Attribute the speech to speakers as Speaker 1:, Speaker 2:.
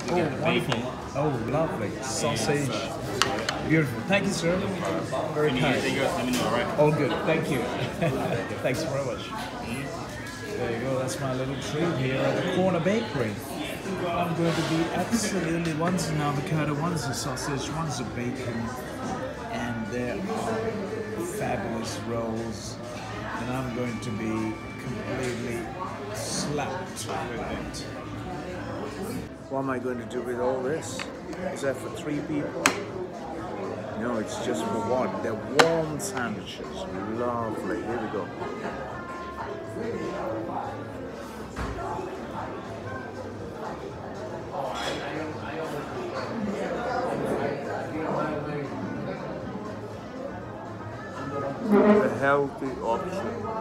Speaker 1: We
Speaker 2: Oh,
Speaker 1: got
Speaker 2: wonderful.
Speaker 1: bacon.
Speaker 2: Oh, lovely. Sausage. Beautiful. Thank you, sir. Very
Speaker 1: Any
Speaker 2: kind.
Speaker 1: anything else, let me know, all right?
Speaker 2: All good. Thank you. Thanks very much. There you go. That's my little treat here at the Corner Bakery. I'm going to be absolutely, one's an avocado, one's a sausage, one's a bacon, and there are fabulous rolls, and I'm going to be completely slapped with it. What am I going to do with all this? Is that for 3 people? No, it's just for 1. They're warm sandwiches. Lovely. Here we go. A healthy option.